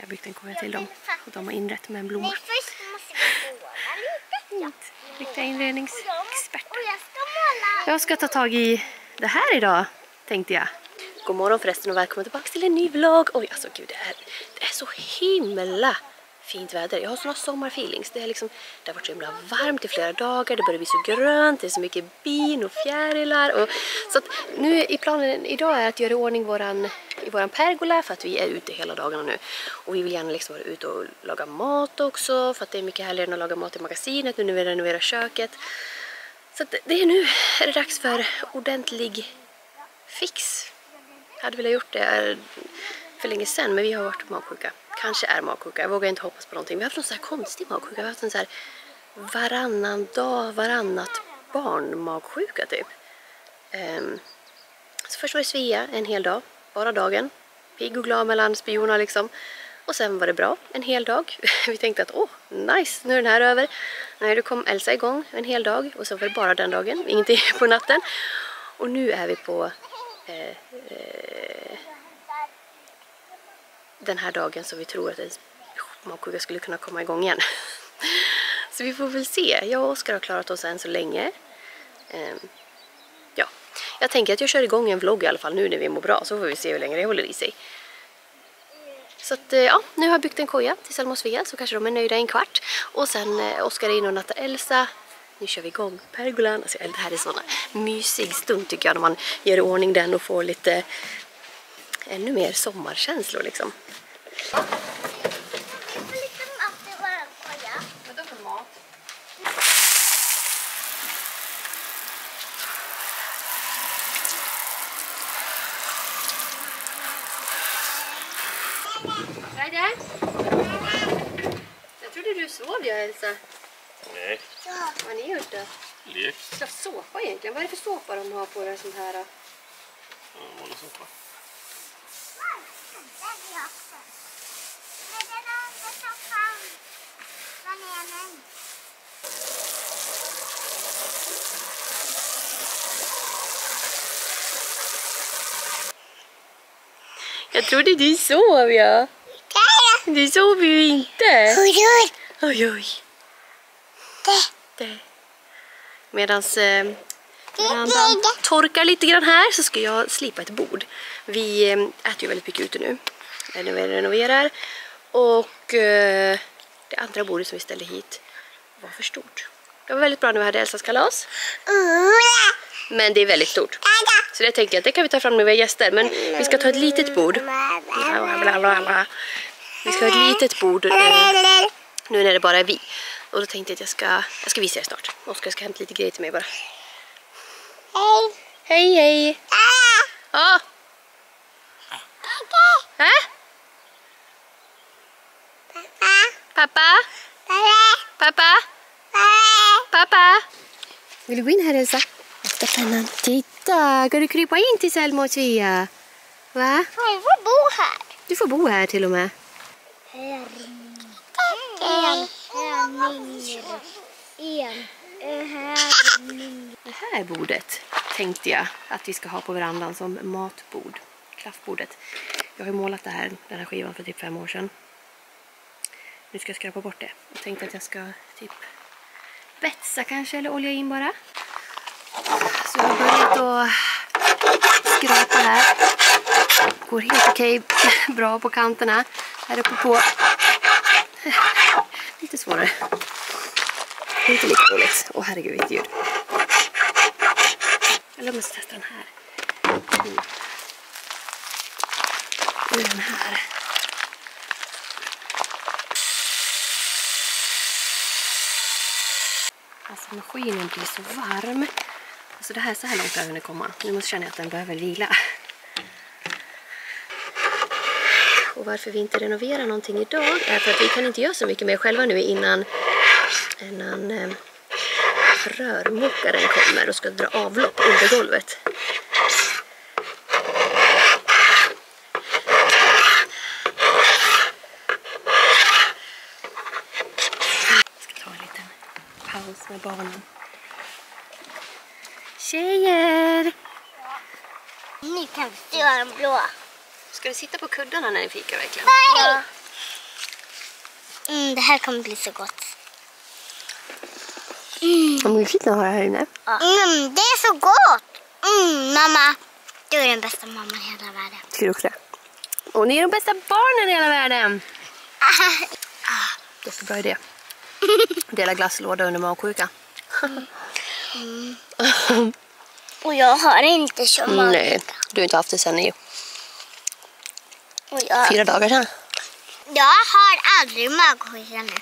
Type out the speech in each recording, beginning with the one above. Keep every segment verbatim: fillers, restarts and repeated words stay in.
Jag har byggt en koja till dem och de har inrett med en blomma. Nej, först måste vi måla lite. Ja. Riktiga inredningsexperter. Och jag ska måla. Jag ska ta tag i det här idag, tänkte jag. God morgon förresten och välkommen tillbaka till en ny vlogg. Oj, alltså gud, det är, det är så himla fint väder. Jag har såna sommarfeelings. Det är liksom, det har varit så himla varmt i flera dagar. Det börjar bli så grönt. Det är så mycket bin och fjärilar. Och, så att nu i planen idag är att göra i ordning våran, i våran pergola. För att vi är ute hela dagarna nu. Och vi vill gärna liksom vara ute och laga mat också. För att det är mycket härligare än att laga mat i magasinet nu när vi renoverar köket. Så att det är nu är det dags för ordentlig fix. Jag hade velat gjort det för länge sedan, men vi har varit magsjuka. Kanske är magsjuka, jag vågar inte hoppas på någonting. Vi har haft någon så här konstig magsjuka. Vi har haft en så här varannan dag, varannat barn magsjuka typ. Um, så först var det Svea en hel dag, bara dagen. Pigg och glad mellan spionerna liksom. Och sen var det bra en hel dag. Vi tänkte att åh, nice, nu är den här över. Nej, då kom Elsa igång en hel dag och så var det bara den dagen, ingenting på natten. Och nu är vi på eh, eh, den här dagen så vi tror att en magsjuka skulle kunna komma igång igen. Så vi får väl se. Jag och Oskar har klarat oss än så länge. Eh, ja, jag tänker att jag kör igång en vlogg i alla fall nu när vi mår bra. Så får vi se hur länge det håller i sig. Så att, ja, nu har jag byggt en koja till Selma och Svea så kanske de är nöjda en kvart. Och sen eh, Oskar är in och nattar Elsa. Nu kör vi igång pergolan. Alltså, det här är sån mysig stund tycker jag när man gör i ordning den och får lite ännu mer sommarkänslor liksom. Jag får lite mat i vår koja. Vadå för mat? Vad är det? Jag trodde du sov, jag Elsa. Nej. Ja. Vad har ni gjort då? Lek. Ska såpa egentligen? Vad är det för såpa de har på det sånt här? Då? Ja, måla soppa. Jag trodde du sov, ja. Du sov ju inte. Oj, oj. Oj, oj. Det. Medans eh, verandan torkar lite grann här så ska jag slipa ett bord. Vi eh, äter ju väldigt mycket ute nu. När vi renoverar. Och eh, det andra bordet som vi ställde hit var för stort. Det var väldigt bra när vi hade Elsas kalas. Men det är väldigt stort. Så det tänker jag att det kan vi ta fram när vi har gäster. Men vi ska ta ett litet bord. Vi ska ha ett litet bord eh, nu när det bara är vi. Och då tänkte jag att jag ska, jag ska visa er snart. Oskar ska hämta lite grejer till mig bara. Hej. Hej, hej. Ja. Äh? Pappa? Pappa? Pappa? Vill du gå in här, Elsa? Efter pennan. Titta, kan du krypa in till Selma och Svea? Va? Jag får bo här. Du får bo här till och med. En, en, en, en. Det här bordet tänkte jag att vi ska ha på verandan som matbord. Klaffbordet. Jag har ju målat det här, den här skivan för typ fem år sedan. Nu ska jag skrapa bort det. Jag tänkte att jag ska typ betsa kanske eller olja in bara. Så jag har börjat att skrapa här. Går helt okej, bra på kanterna. Här uppe på. Lite svårare. Inte lika roligt. Åh herregud, vilket ljud. Eller måste testa den här. Mm. Och den här. Alltså maskinen blir så varm. Alltså det här så här långt har hunnit komma. Nu måste jag känna att den behöver vila. Och varför vi inte renoverar någonting idag är för att vi kan inte göra så mycket mer själva nu innan, innan eh, rörmokaren kommer och ska dra avlopp under golvet. Jag ska ta en liten paus med barnen. Tjejer! Nu kan vi göra en blå. Ska du sitta på kuddarna när ni fikar verkligen? Nej! Mm, det här kommer bli så gott. Mm. Vad mysigt att ha det här inne. Ja. Mm, det är så gott. Mm, mamma, du är den bästa mamman i hela världen. Tycker du också det? Och ni är de bästa barnen i hela världen. Ah, det är så bra idé. Dela glasslåda under magsjuka. Mm. Mm. Och jag har inte så magsjuka. Nej, du har inte haft det sen i jag... fyra dagar sedan. Jag har aldrig magsjuka nu.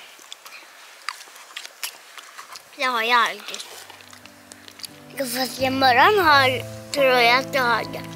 Det har jag aldrig. Fast imorgon har, tror jag att jag har det.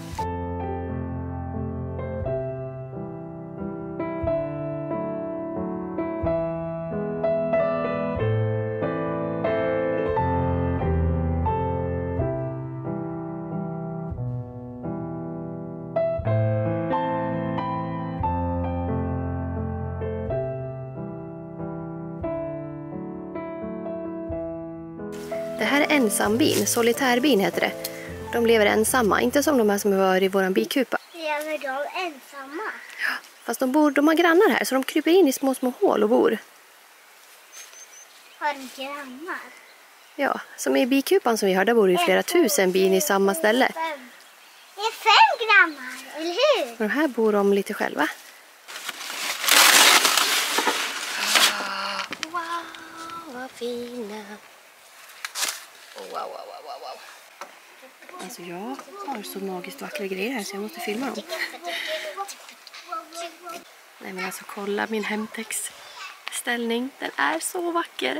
Det här är ensambin, solitärbin heter det. De lever ensamma, inte som de här som var i våran bikupa. Lever de ensamma? Ja, fast de, bor, de har grannar här så de kryper in i små små hål och bor. Har de grannar? Ja, som i bikupan som vi har, där bor det flera tusen bin i samma ställe. Fem. Det är fem grannar, eller hur? Och de här bor de lite själva. Wow, vad fina. Wow, wow, wow, wow, wow. Alltså jag har så magiskt vackra grejer här så jag måste filma dem. Nej men alltså kolla min Hemtex-ställning. Den är så vacker.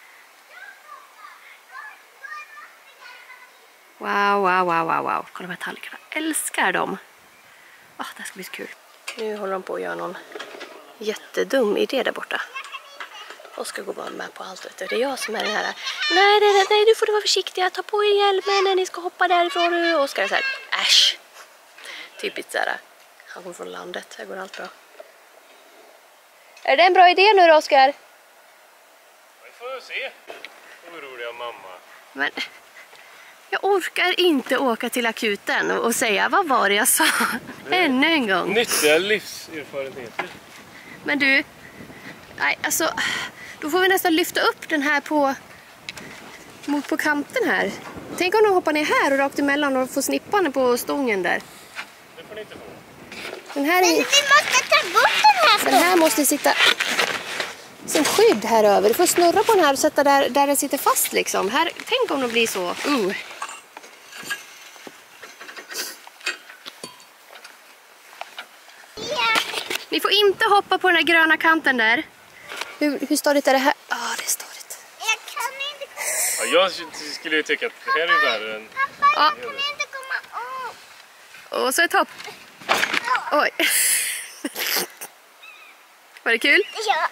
Wow, wow, wow, wow, wow. Kolla de här tallrikarna. Älskar dem. Ah, det här ska bli så kul. Nu håller de på att göra någon jättedum idé där borta. Oskar går bara med på allt. Vet du. Det är jag som är den här. Nej, nej, nej, nej, du får vara försiktiga. Ta på er hjälmen när ni ska hoppa därifrån nu. Och Oskar är så här, äsch. Typiskt så här. Han kommer från landet. Det går allt bra. Är det en bra idé nu då, Oskar? Vi får se. Oroliga mamma. Men jag orkar inte åka till akuten och säga, vad var det jag sa? Ännu en gång. Nyttiga livserfarenheter. Men du, nej, alltså, då får vi nästan lyfta upp den här på, mot på kanten här. Tänk om de hoppar ner här och rakt emellan och får snippan på stången där. Det får ni inte få. Den här, Men är, vi måste ta bort den här den här måste sitta som skydd här över. Du får snurra på den här och sätta där, där den sitter fast liksom. Här, tänk om det blir så. Uh. Ni får inte hoppa på den här gröna kanten där. Hur, hur stadigt är det här? Ja, ah, det är stadigt. Jag kan inte komma. Ja, jag skulle ju tycka att det här är värre än... Pappa, Ja. jag kan inte komma upp. Och så ett hopp. Oj. Var det kul? Ja.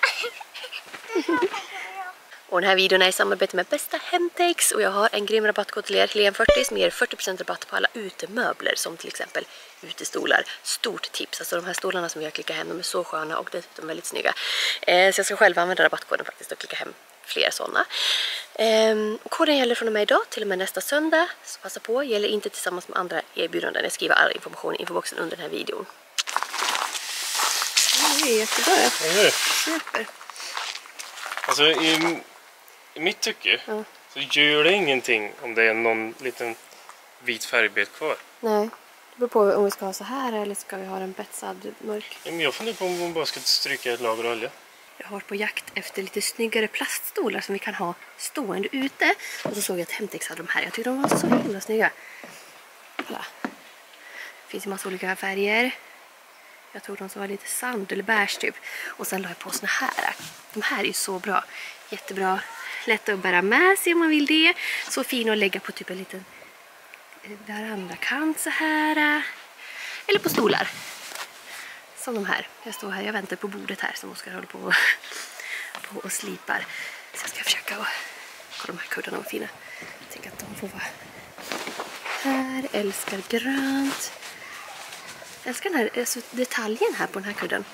Och den här videon är i samarbete med Bästa Hemtex och jag har en grym rabattkod till er, Helene fyrtio, som ger fyrtio procent rabatt på alla utemöbler som till exempel utestolar. Stort tips, alltså de här stolarna som vi har klickat hem, de är så sköna och dessutom väldigt snygga. Eh, så jag ska själv använda rabattkoden faktiskt och klicka hem fler sådana. Eh, koden gäller från och med idag till och med nästa söndag, så passa på, gäller inte tillsammans med andra erbjudanden. Jag skriver all information i infoboxen under den här videon. Det är jättebra. Eller? Super. Alltså i, i mitt tycke Ja. så gör det ingenting om det är någon liten vit färgbit kvar. Nej, det beror på om vi ska ha så här eller ska vi ha en betsad mörk. Men jag funderar på om man bara ska stryka ett lager olja. Jag har varit på jakt efter lite snyggare plaststolar som vi kan ha stående ute. Och så såg jag att Hemtex hade de här. Jag tyckte de var så himla snygga. Kolla. Det finns ju massa olika färger. Jag tog de som var lite sand eller beige typ. Och sen la jag på såna här. De här är ju så bra. Jättebra. Lätt att bära med sig om man vill det. Så fin att lägga på typ en liten verandakant så här. Eller på stolar. Som de här. Jag står här, jag väntar på bordet här som Oskar håller på och, på och slipar. Så jag ska försöka och kolla de här kuddarna var fina. Jag tänker att de får vara här. Älskar grönt. Jag älskar den här alltså, detaljen här på den här kudden.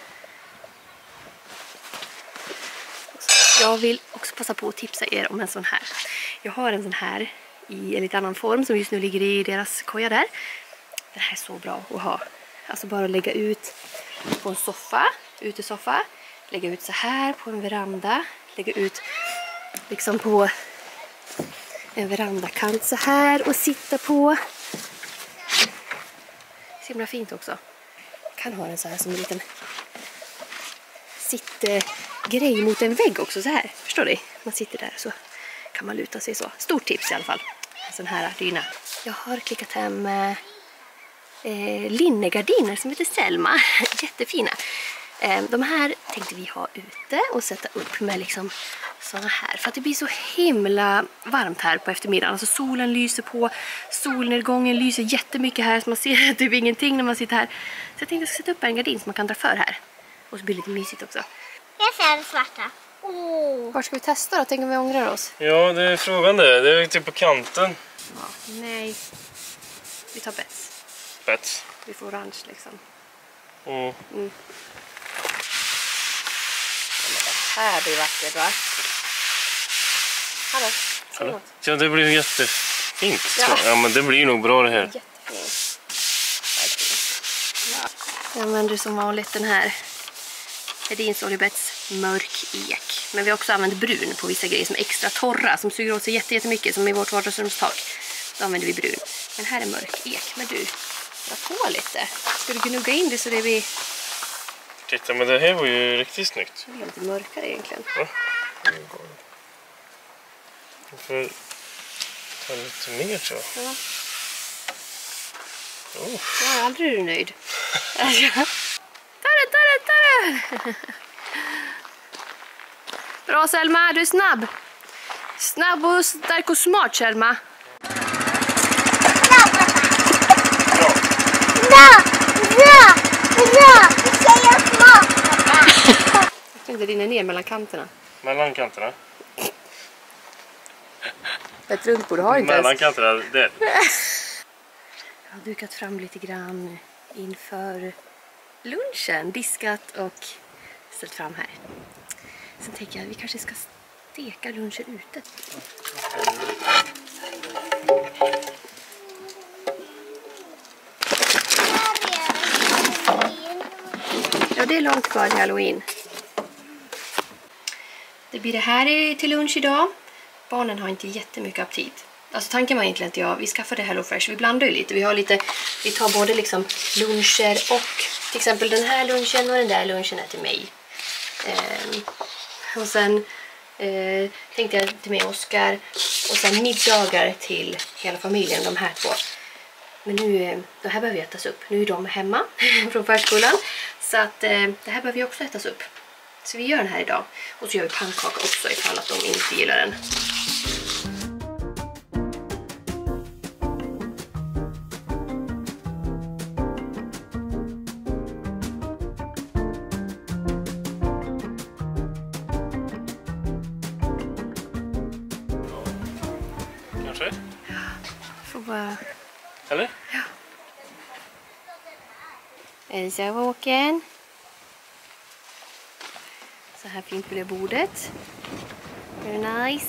Jag vill också passa på att tipsa er om en sån här. Jag har en sån här i en lite annan form som just nu ligger i deras koja där. Den här är så bra att ha. Alltså bara att lägga ut på en soffa, utesoffa. lägga ut så här på en veranda. Lägga ut liksom på en verandakant så här och sitta på. Så himla fint också. Kan ha den så här som en liten sittgrej mot en vägg också så här. Förstår du? Man sitter där så kan man luta sig så. Stort tips i alla fall. En sån här dyna. Jag har klickat hem eh, linnegardiner som heter Selma. Jättefina. Eh, de här tänkte vi ha ute och sätta upp med liksom såna här. För att det blir så himla varmt här på eftermiddagen. Alltså solen lyser på. Solnedgången lyser jättemycket här. Så man ser typ ingenting när man sitter här. Så jag tänkte jag ska sätta upp en gardin som man kan dra för här. Och så blir det lite mysigt också. Jag ser den svarta. Oh. Var ska vi testa då? Tänk om vi ångrar oss. Ja, det är frågan det. Det är typ på kanten. Ja, nej. Vi tar bets. Bets. Vi får orange liksom. Mm. Mm. Ja, men det här blir vackert, va? Hallå, säg något. Ja, det blir jättefint. Ja. Ja, men det blir nog bra det här. Jättefint. Ja. Jag använder som vanligt den här Hedins Oljebets mörk ek. Men vi har också använt brun på vissa grejer som är extra torra. Som suger åt sig jättemycket, som i vårt vardagsrumstak. Då använder vi brun. Men här är mörk ek. Men du, dra på lite. Ska du gnugga in det så det blir... Titta, men det här var ju riktigt snyggt. Det blir lite mörkare egentligen. Ja. Jag får ta lite mer så. Ja. Oh. Ja, aldrig är du nöjd. Ta det, ta det, ta det! Bra Selma, du är snabb. Snabb och stark och smart Selma. Bra! Bra! Bra! Du säger smart! Jag tror inte det rinner ner mellan kanterna. Mellan kanterna. Ett runtbord har inte Mellan ens. kanterna, det. Jag har dukat fram lite grann inför lunchen. Diskat och ställt fram här. Sen tänker jag att vi kanske ska steka lunchen ute. Ja, det är långt kvar till Halloween. Det blir det här till lunch idag. Barnen har inte jättemycket aptit. Alltså tanken var egentligen att jag, vi skaffade HelloFresh. Vi blandar ju lite. Vi har lite, vi tar både liksom luncher och till exempel den här lunchen och den där lunchen är till mig. Ehm, och sen eh, tänkte jag till mig Oskar och sen middagar till hela familjen, de här två. Men nu, det här behöver ätas upp. Nu är de hemma från förskolan. Så att eh, det här behöver ju också ätas upp. Så vi gör den här idag. Och så gör vi pannkaka också ifall att de inte gillar den. Kanske? Får bara... Eller? Ja. Elsa är vaken. Så här fint på det bordet. Very nice.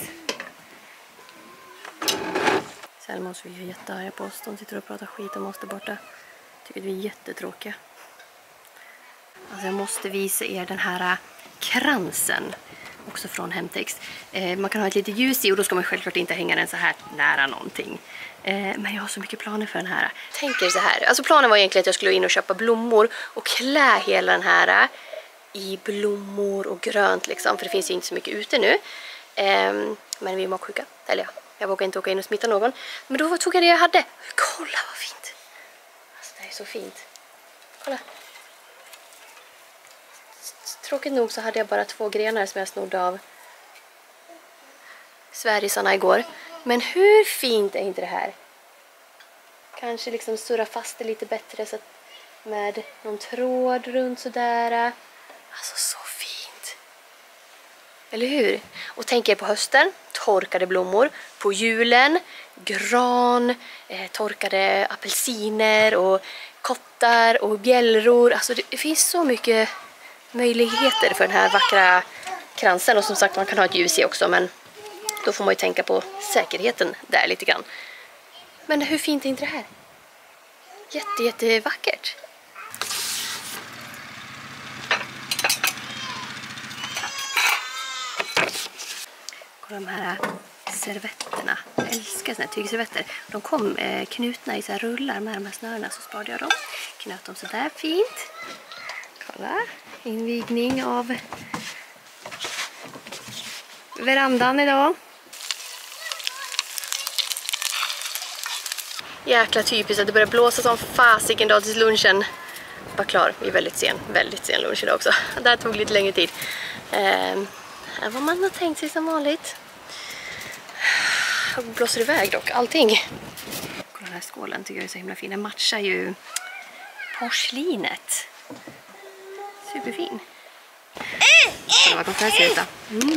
Selma och Sofia är jättearga på oss. De sitter och pratar skit om oss där borta. Tycker att vi är jättetråkiga. Alltså jag måste visa er den här kransen. Också från Hemtex. Eh, man kan ha ett litet ljus i och då ska man självklart inte hänga den så här nära någonting. Eh, men jag har så mycket planer för den här. Tänk er så här. Alltså planen var egentligen att jag skulle in och köpa blommor och klä hela den här i blommor och grönt liksom. För det finns ju inte så mycket ute nu. Eh, men vi är magsjuka. Eller ja, jag vågar inte åka in och smitta någon. Men då tog jag det jag hade. Kolla vad fint. Alltså det är så fint. Kolla. Tråkigt nog så hade jag bara två grenar som jag snodde av Sverigesarna igår. Men hur fint är inte det här? Kanske liksom surra fast det lite bättre så att med någon tråd runt sådär. Alltså så fint. Eller hur? Och tänk er på hösten, torkade blommor. På julen, gran, eh, torkade apelsiner och kottar och bjällror. Alltså det finns så mycket möjligheter för den här vackra kransen. Och som sagt, man kan ha ett ljus i också, men då får man ju tänka på säkerheten där lite grann. Men hur fint är inte det här? Jätte, jätte vackert. Kolla de här servetterna. Jag älskar såna här tygservetter. De kom eh, knutna i så här rullar med de här snörena, så sparade jag dem. Knöt dem så där fint. Kolla. Invigning av verandan idag. Jäkla typiskt att det börjar blåsa som fasiken dag tills lunchen var klar. Vi är väldigt sen, väldigt sen lunch idag också. Det här tog lite längre tid. Eh, vad man har tänkt sig som vanligt. Jag blåser iväg dock, allting. Kolla den här skålen tycker jag är så himla fin. Den matchar ju porslinet. Superfin. Kolla vad konferens ser ut då. Mm.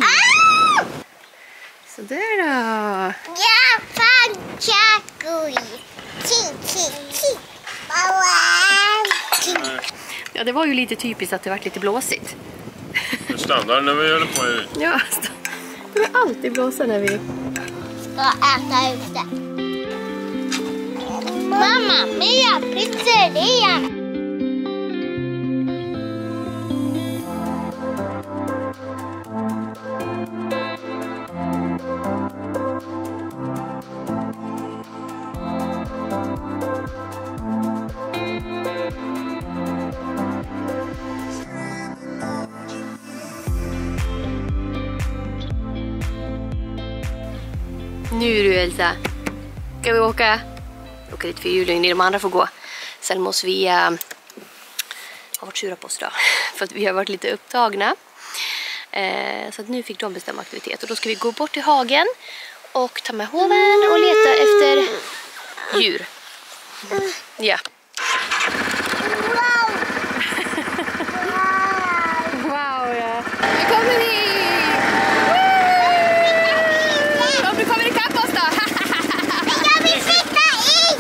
Så där då. Ja, pankakor. Ja, det var ju lite typiskt att det var lite blåsigt. Det stannar när vi håller på i. Ja, det är alltid blåsa när vi... Ska äta ute. Mamma, Mia, pizzeria. Nu du Elsa, ska vi åka? Åka dit för julen, de andra får gå. Sen måste vi uh, ha varit sura på oss då, för att vi har varit lite upptagna. Uh, så att nu fick de bestämma aktivitet. Och då ska vi gå bort till hagen och ta med hoven och leta efter djur. Ja. Wow. Wow, ja. Nu kommer vi! Du kommer ikapp oss då! Jag vill sitta i!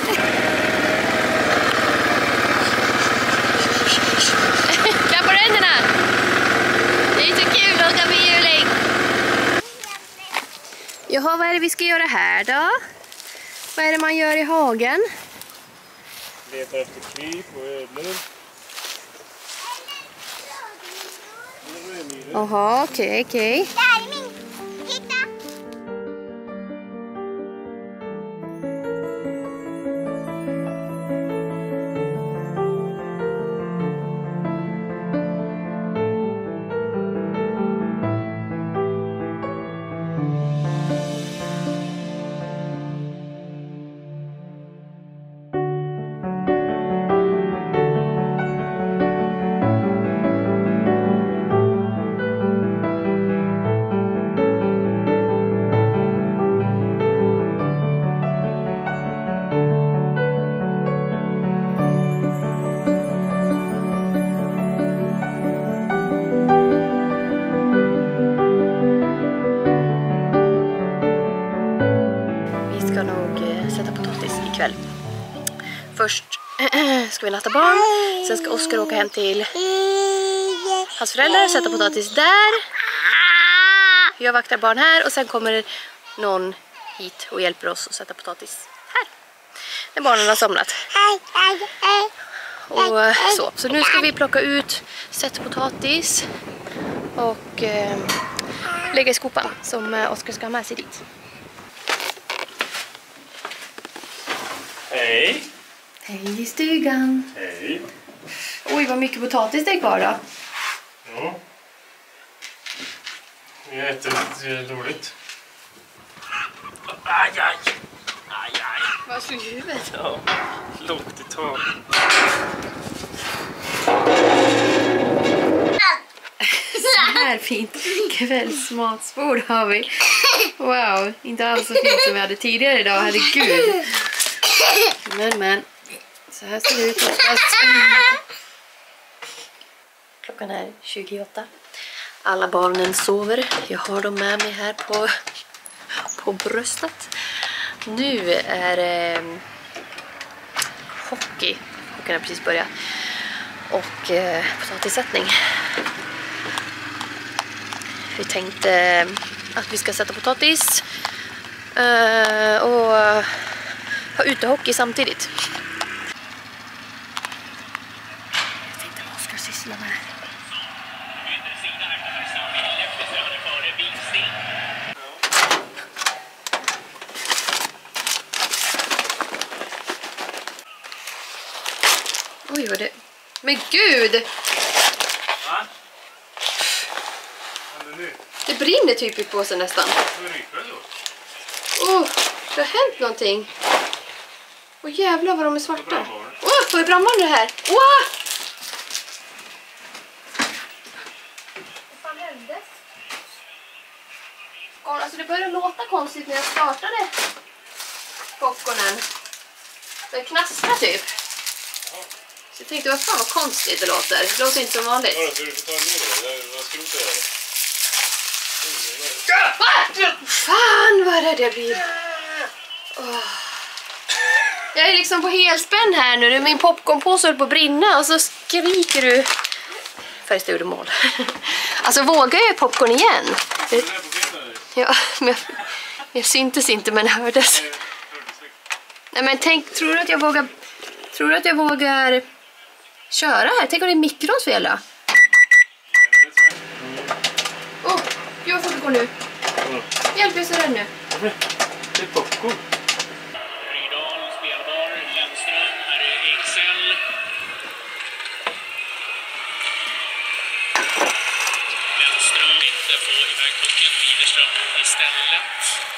Klapp på ränderna! Det är så kul att åka bihjuling! Jaha, vad är det vi ska göra här då? Vad är det man gör i hagen? Letar efter kryp och ödlor. Jaha, okej, okej. Där är min. Titta! Först ska vi natta barn. Sen ska Oskar åka hem till hans föräldrar, sätta potatis där. Jag vaktar barn här och sen kommer någon hit och hjälper oss att sätta potatis här. När barnen har somnat. Och så. Så nu ska vi plocka ut, sätta potatis och eh, lägga i skopan som Oskar ska ha med sig dit. Hej! Hej i stugan. Hej. Oj, vad mycket potatis det är kvar då. Ja. Det är jätteroligt. Aj, aj. Aj, aj. Vad slog huvudet? Ja, lågt i tag. Så här fint kvällsmatsbord har vi. Wow, inte alls så fint som vi hade tidigare idag, herregud. Men, men. Så här ser det ut oftast. Klockan är tjugoåtta. Alla barnen sover. Jag har dem med mig här på, på bröstet. Nu är det eh, hockey. Hockeyn har precis börjat. Och eh, potatissättning. Vi tänkte eh, att vi ska sätta potatis. Eh, och ha utehockey samtidigt. Jag tänkte vad Oskar syssla med. Oj, vad det... Men gud! Va? Vad händer nu? Det brinner typ i påsen nästan. Vad ryker det då? Åh, det har hänt någonting. Åh jävlar vad de är svarta. Åh, vad är brandvarnare det här? Åh! Vad fan hände? Alltså det började låta konstigt när jag startade popcornen. Det knastrar typ. Så jag tänkte, vad fan vad konstigt det låter. Det låter inte som vanligt. Ja, så du får ta ner det. Vad skrotar jag det? Ah! Fan vad rädd jag blir. Oh. Jag är liksom på helspänn här nu. Min popcornpåse håller på att brinna och så skriker du. Färgstod du mål. Alltså vågar jag popcorn igen? Det... Ja, men jag, jag syntes inte men hördes. Nej men tänk, tror du att jag vågar tror du att jag vågar köra här? Tänk om det är mikrons fel då? Åh, oh, jag får gå nu. Hjälp, jag är så rädd nu. Det är popcorn. Rydal, spelbar, Lennström, här är Excel. Lennström inte få iväg pucken, Widerström istället.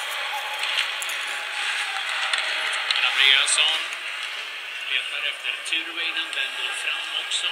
Andreasson letar efter Turveinen, den går fram också.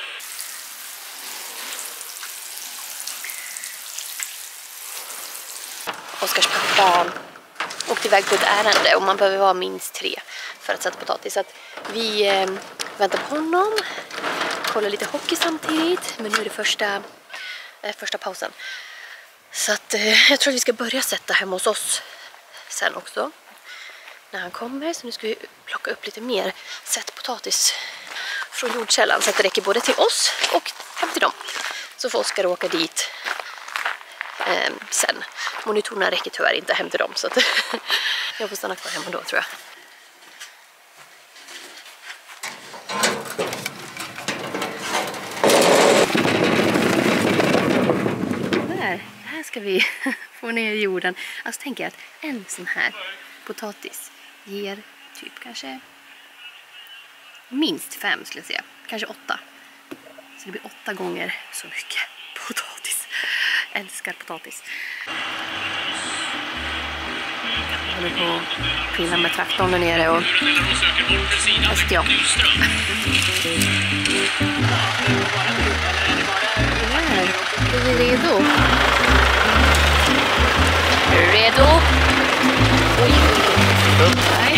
Oskars pappa åkte iväg på ett ärende och man behöver vara minst tre för att sätta potatis. Så att vi eh, väntar på honom, kollar lite hockey samtidigt, men nu är det första, eh, första pausen. Så att eh, jag tror att vi ska börja sätta hemma hos oss sen också när han kommer. Så nu ska vi plocka upp lite mer sätt potatis från jordkällan så att det räcker både till oss och hem till dem. Så får Oskar åka dit eh, sen. Monitorerna räcker tyvärr inte hem till dem så att jag får stanna kvar hemma då tror jag. Där, här ska vi få ner jorden. Alltså tänker jag att en sån här potatis ger typ kanske minst fem skulle jag säga. Kanske åtta. Så det blir åtta gånger så mycket potatis. Jag älskar potatis. Jag håller på att pilla med traktorn där nere och fast ja. Är vi redo? Är du redo? Oj, nej.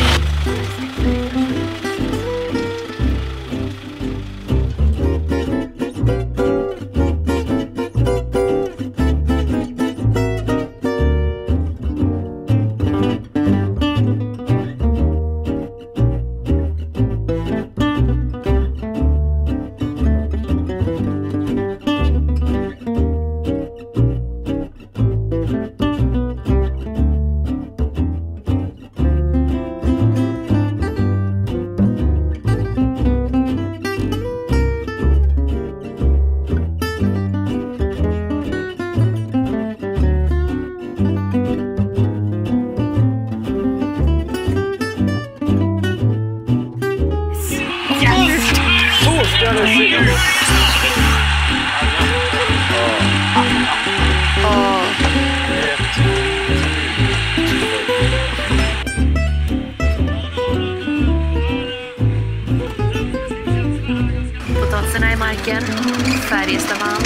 Potatisarna i marken, Färjestad vann.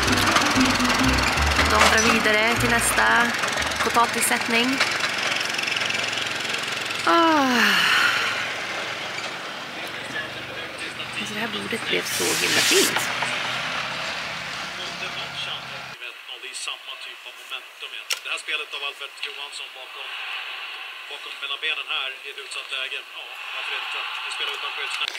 De drar vidare till nästa potatissättning. Oh. Alltså det här bordet blev så himla fint. Det är samma typ av momentum igen. Det här spelet av Alfred Johansson bakom, bakom mellan benen här i ett utsatt läge. Ja, varför inte? Vi spelar utan skyddsnät.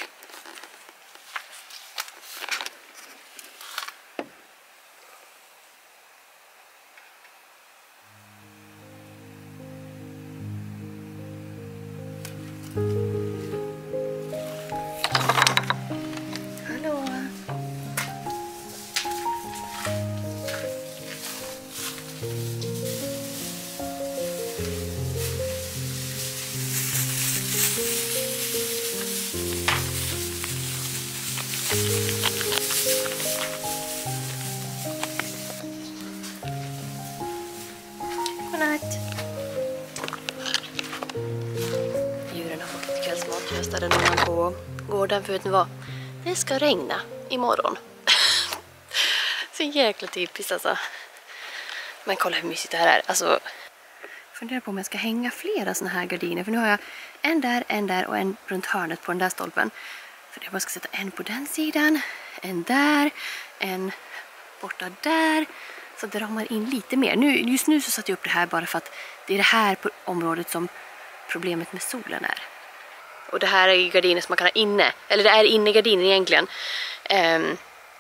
berättade någon på gården, för vet ni vad? Det ska regna imorgon. Så jäkla typiskt alltså. Men kolla hur mysigt det här är. Alltså, jag funderar på om jag ska hänga flera såna här gardiner. För nu har jag en där, en där och en runt hörnet på den där stolpen. För jag bara ska sätta en på den sidan, en där, en borta där. Så det ramar in lite mer. Nu, just nu så satte jag upp det här bara för att det är det här på området som problemet med solen är. Och det här är ju gardiner som man kan ha inne. Eller det är innegardiner egentligen. Um,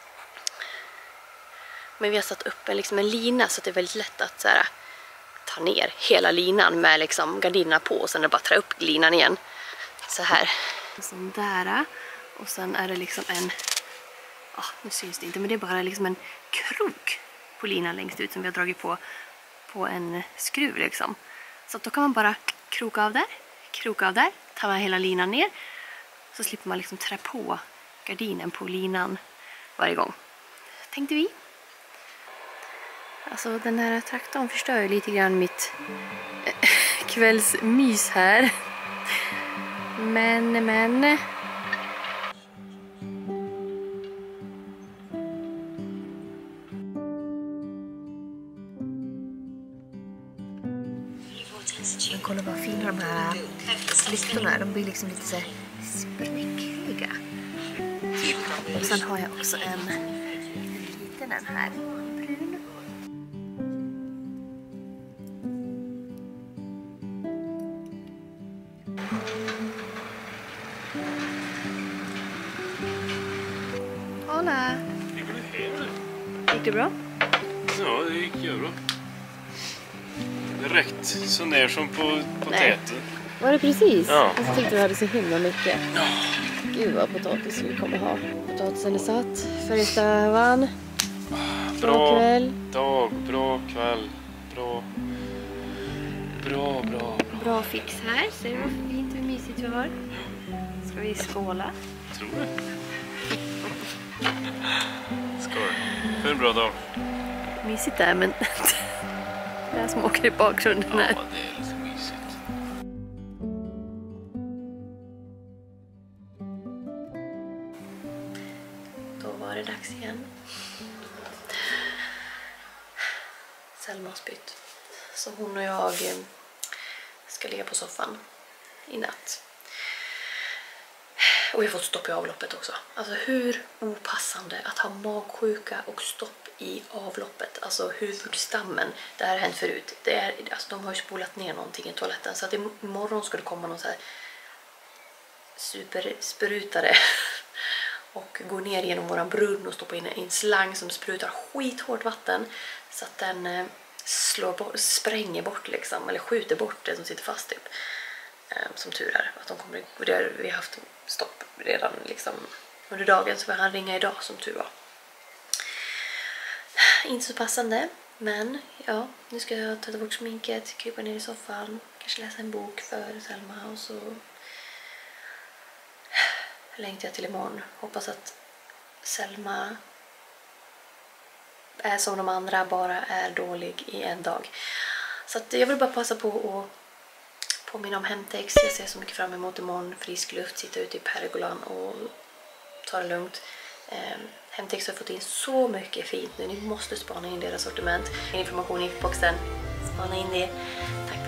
men vi har satt upp en, liksom en lina så att det är väldigt lätt att så här, ta ner hela linan med liksom gardinerna på. Och sen är det bara att trä upp linan igen. Så här. Och sen där. Och sen är det liksom en... Ja, oh, nu syns det inte. Men det är bara liksom en krok på linan längst ut som vi har dragit på på en skruv liksom. Så då kan man bara kroka av där. Kroka av där. Ta med hela linan ner. Så slipper man liksom trä på gardinen på linan varje gång. Tänkte vi. Alltså den här traktorn förstör ju lite grann mitt kvällsmys här. Men, men... Men kolla vad fina de här lyktorna är. De blir liksom lite så spräckliga. Och sen har jag också en, en liten en här. Brun. Hola! Gick det bra? Ja, det gick ju bra. Direkt så ner som på poteten. Var det precis? Ja. Jag tyckte vi hade så himla mycket. Ja. Gud vad potatis vi kommer ha. Potatisen är satt. Färgstavan. Bra, bra kväll. Dag, bra kväll. Bra. Bra, bra, bra. Bra fix här. Ser du vad fint och mysigt vi har? Ska vi skåla? Tror det. Skål. För en bra dag. Mysigt där, men det här som åker i bakgrunden här. Ja, det är lite mysigt. Då var det dags igen. Selma har spytt. Så hon och jag ska ligga på soffan i natt. Och vi har fått stopp i avloppet också. Alltså hur opassande att ha magsjuka och stopp i avloppet. Alltså huvudstammen. Det här har hänt förut. Det är, alltså, de har ju spolat ner någonting i toaletten. Så att imorgon ska det komma någon så här supersprutare och gå ner genom våran brunn och stoppa in en slang som sprutar skithårt vatten. Så att den eh, slår bort, spränger bort liksom. Eller skjuter bort det som sitter fast typ. Eh, som tur är. Att de kommer, det, vi har haft stopp redan liksom under dagen, så vi hann ringa idag som tur var. Inte så passande, men ja, nu ska jag ta bort sminket, krypa ner i soffan, kanske läsa en bok för Selma och så längtar jag till imorgon. Hoppas att Selma är som de andra, bara är dålig i en dag. Så att jag vill bara passa på att påminna om Hemtex. Jag ser så mycket fram emot imorgon. Frisk luft, sitta ute i pergolan och ta det lugnt. Eh, Hemtex har fått in så mycket fint nu. Ni måste spana in deras sortiment. Information i infoboxen. Spana in det. Tack